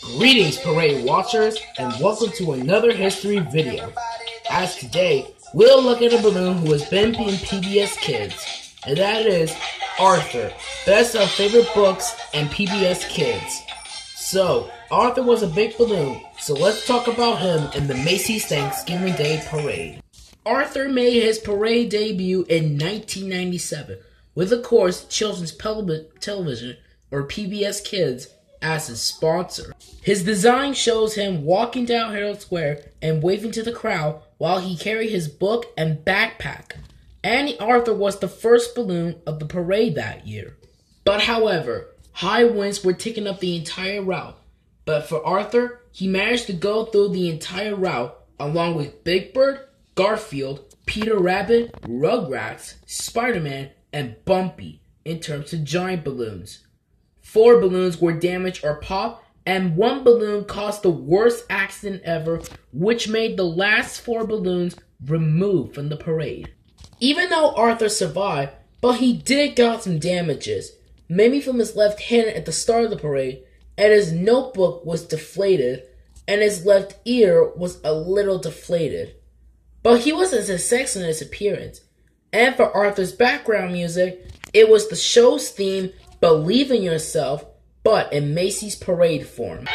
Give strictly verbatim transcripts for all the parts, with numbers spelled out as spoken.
Greetings, parade watchers, and welcome to another history video. As today, we'll look at a balloon who has been in P B S Kids, and that is Arthur, best of favorite books and P B S Kids. So, Arthur was a big balloon, so let's talk about him in the Macy's Thanksgiving Day Parade. Arthur made his parade debut in nineteen ninety-seven, with of course Children's Television, or P B S Kids, as his sponsor. His design shows him walking down Herald Square and waving to the crowd while he carried his book and backpack. Annie Arthur was the first balloon of the parade that year. But however, high winds were taking up the entire route. But for Arthur, he managed to go through the entire route along with Big Bird, Garfield, Peter Rabbit, Rugrats, Spider-Man, and Bumpy in terms of giant balloons. Four balloons were damaged or popped, and one balloon caused the worst accident ever, which made the last four balloons removed from the parade. Even though Arthur survived, but he did got some damages, mainly from his left hand at the start of the parade, and his notebook was deflated, and his left ear was a little deflated. But he wasn't as sexy in his appearance, and for Arthur's background music, it was the show's theme, Believe in Yourself, but in Macy's parade form.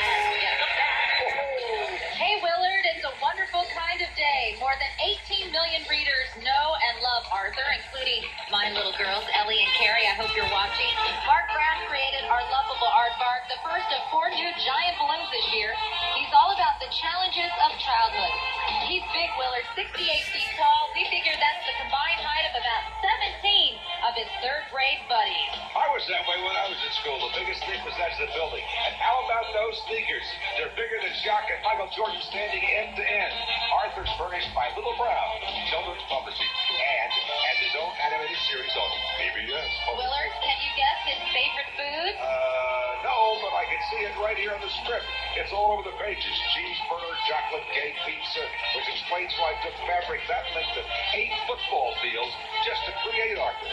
Hey Willard, it's a wonderful kind of day. More than eighteen million readers know and love Arthur, including my little girls, Ellie and Carrie. I hope you're watching. Mark Brown created our lovable aardvark, the first of four new giant balloons this year. He's all about the challenges of childhood. He's big, Willard, sixty-eight feet tall. We figure that's the combined height of about seventeen of his third grade buddies. I was that way when I was in school. The biggest thing was that's the building. And how about those sneakers? They're bigger than Jacques and Michael Jordan standing end to end. Arthur's furnished by Little Brown, Children's Publishing, and has his own animated series on P B S. Willard, can you guess his favorite food? Uh, no, but I can see it right here on the script. It's all over the pages. Cheeseburger, chocolate cake, pizza, which explains why I took fabric that length of eight football fields just to create Arthur.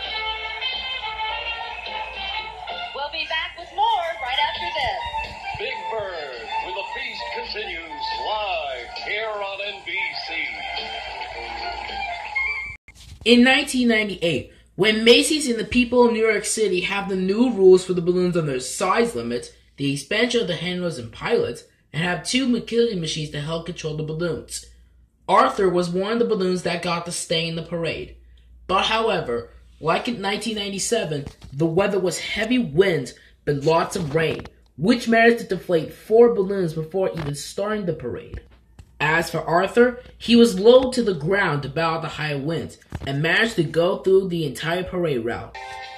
We'll be back with more right after this. Big Bird with a feast continues live here on N B C. In nineteen ninety-eight, when Macy's and the people of New York City have the new rules for the balloons on their size limits, the expansion of the handlers and pilots, and have two McKinley machines to help control the balloons. Arthur was one of the balloons that got to stay in the parade. But however, like in nineteen ninety-seven, the weather was heavy winds but lots of rain, which managed to deflate four balloons before even starting the parade. As for Arthur, he was low to the ground to battle the high winds, and managed to go through the entire parade route.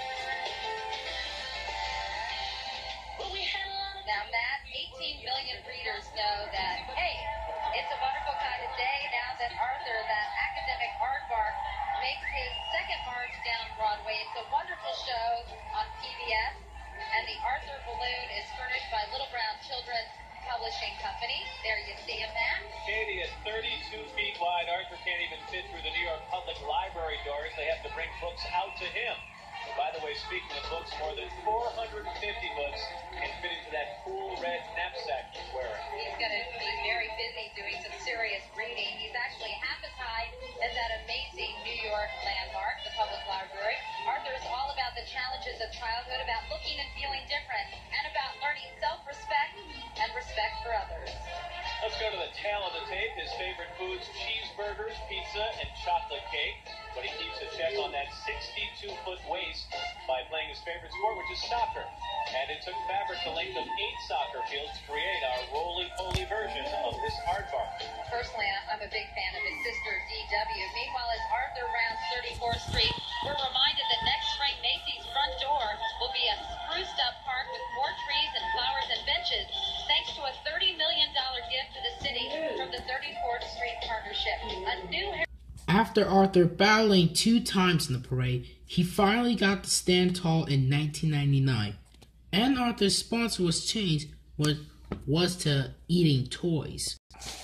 Now, Matt, eighteen million readers know that, hey, it's a wonderful kind of day now that Arthur, that academic aardvark, makes his second march down Broadway. It's a wonderful show on P B S, and the Arthur balloon is furnished by Little Brown Children's Publishing Company. There you see him, Matt. Katie, at thirty-two feet wide, Arthur can't even fit through the New York Public Library doors. They have to bring books out to him. And by the way, speaking of books, more than four hundred fifty books can fit into that cool red knapsack he's wearing. He's going to be very busy doing some serious reading. He's actually half as high as that amazing New York landmark, the Public Library. Arthur is all about the challenges of childhood, about looking and feeling different, and about learning self-respect and respect for others. Let's go to the tail of the tape. His favorite foods, cheeseburgers, pizza, and chocolate cake. But he keeps a check on that sixty-two foot waist by playing his favorite sport, which is soccer. And it took fabric the length of eight soccer fields to create our roly-poly version of this aardvark. Personally, I'm a big fan of his sister, D W. Meanwhile, as Arthur rounds thirty-fourth Street, we're reminded that next spring, Macy's front door will be a spruced-up park with more trees and flowers and benches, thanks to a thirty million dollars gift to the city from the thirty-fourth Street Partnership. A new After Arthur battling two times in the parade, he finally got to stand tall in nineteen ninety-nine. And Arthur's sponsor was changed was, was to Eating Toys.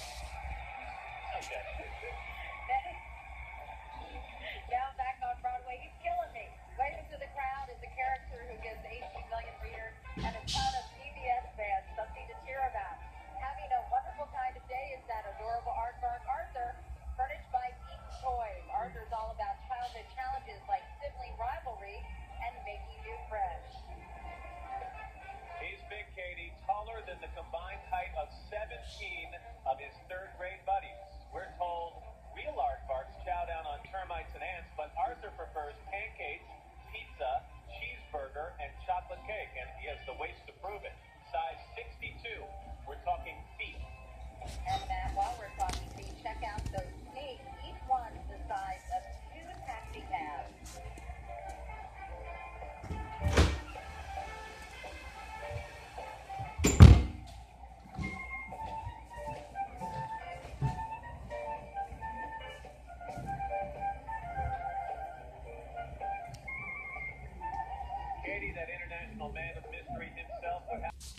Down back on Broadway, he's killing me. Waving to the crowd is a character who gives eighteen million readers and a ton of P B S fans something to cheer about.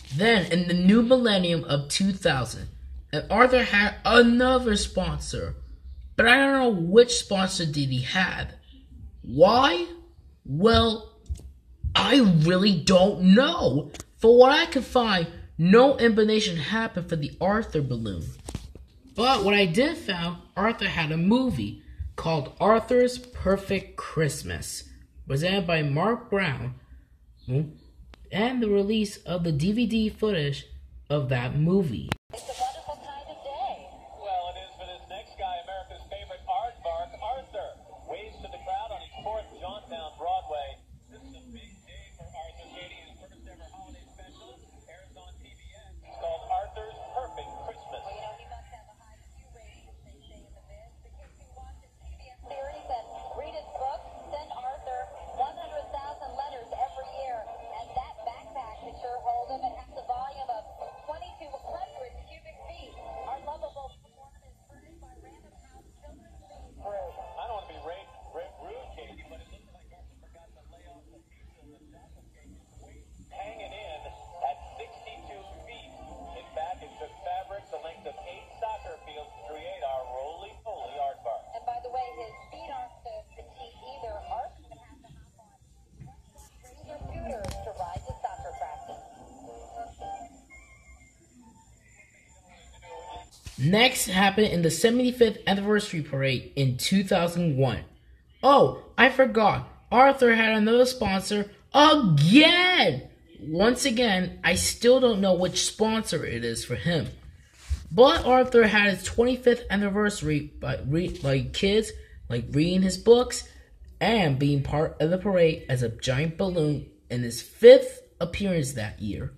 Then, in the new millennium of two thousand, and Arthur had another sponsor, but I don't know which sponsor did he have. Why? Well, I really don't know. For what I could find, no implementation happened for the Arthur balloon. But what I did found, Arthur had a movie called Arthur's Perfect Christmas, presented by Mark Brown, and the release of the D V D footage of that movie. It's a wonderful kind of day. Well, it is for this next guy, America's favorite aardvark, Arthur. Waves to the crowd on his fourth jaunt down Broadway. This is a big day for Arthur. Katie, his first ever holiday special airs on P B S. It's called Arthur's Perfect Christmas. Well, you know, he must have the highest view ratings, they say in the biz. The kids who watch his P B S series and read his books send Arthur one hundred thousand letters every year. And that backpack that you're holding, it has a volume of twenty-two hundred cubic feet. Our lovable performance is furnished by Random House Children's Feed. I don't want to be rude, rude, Katie, but it looks like Arthur forgot to lay off the pizza and the chocolate cake is weight hanging in at sixty-two feet. In fact, it took fabric the length of eight soccer fields to create our roly-poly aardvark. And by the way, his feet aren't so petite either. Arthur would have to hop on razor scooters to ride to soccer practice. Next happened in the seventy-fifth anniversary parade in two thousand one. Oh, I forgot. Arthur had another sponsor again. Once again, I still don't know which sponsor it is for him. But Arthur had his twenty-fifth anniversary by, re- by kids like reading his books and being part of the parade as a giant balloon in his fifth appearance that year.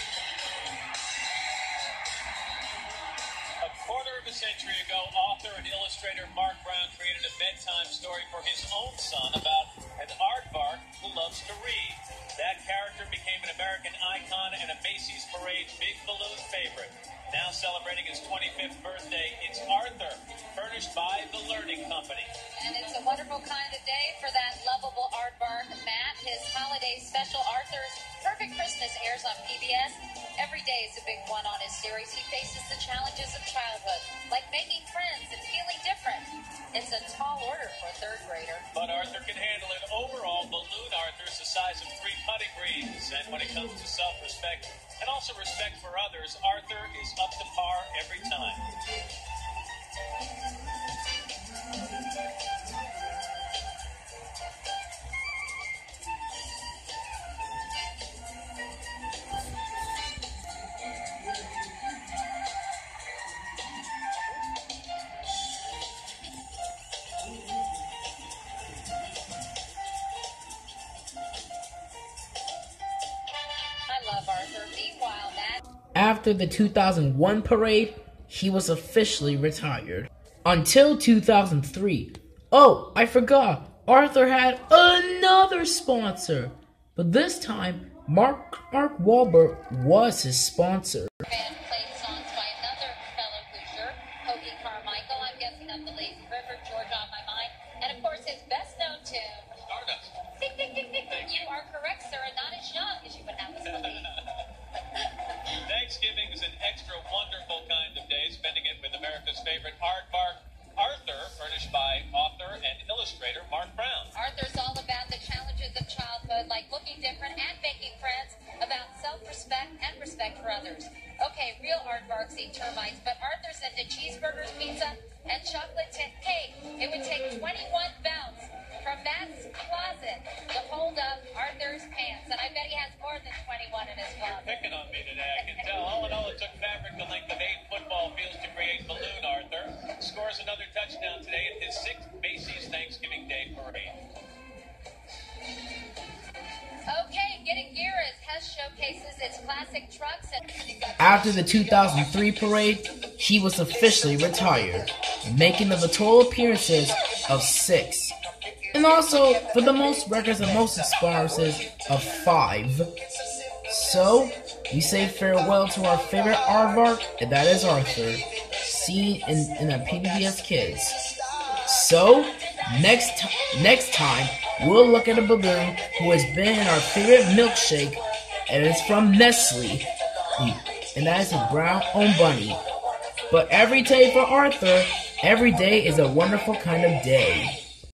A quarter of a century ago, author and illustrator Mark Brown created a bedtime story for his own son about an aardvark who loves to read. That character became an American icon and a Macy's Parade Big Balloon favorite. Now celebrating his twenty-fifth birthday, it's Arthur, furnished by The Learning Company. And it's a wonderful kind of day for that lovable aardvark, Matt. His holiday special, Arthur's Perfect Christmas, airs on P B S. Every day is a big one on his series. He faces the challenges of childhood, like making friends and feeling different. It's a tall order for a third grader. But Arthur can handle it. Overall, Balloon Arthur's the size of three putting greens. And when it comes to self-respect and also respect for others, Arthur is up to par every time. I love Arthur. Meanwhile, Matt. After the two thousand one parade, he was officially retired. Until two thousand three. Oh, I forgot. Arthur had another sponsor. But this time, Mark, Mark Wahlberg was his sponsor. Band played songs by another fellow Hoosier, Hoagie Carmichael. I'm guessing up the lazy river, Georgia on my mind. And of course, his best known tune. Stardust. Ding, ding, ding, ding, ding. You are correct, sir, and not as young as you would have us believe. Thanksgiving is an extra wonderful kind of day, spending it with America's favorite aardvark, Arthur, furnished by author and illustrator Mark Brown. Arthur's all about the challenges of childhood, like looking different and making friends, about self-respect and respect for others. Okay, real aardvarks eat termites, but Arthur's into cheeseburgers, pizza, and chocolate t- cake. It would take twenty-one bounce from Matt's closet to hold up Arthur's pants, and I bet he has more than twenty-one in his closet. Picking on me today, I can tell. All in all, it took fabric the length of eight football fields to create Balloon Arthur. Scores another touchdown today at his sixth Macy's Thanksgiving Day parade. Okay, getting gear as Hess showcases its classic trucks and... After the two thousand three parade, he was officially retired, making of a total appearances of six. And also, for the most records and most appearances of five. So, we say farewell to our favorite aardvark, and that is Arthur, seen in, in the P B S Kids. So, next, t- next time, we'll look at a balloon who has been in our favorite milkshake, and it's from Nestle. and that is his brown own bunny. But every day for Arthur, every day is a wonderful kind of day.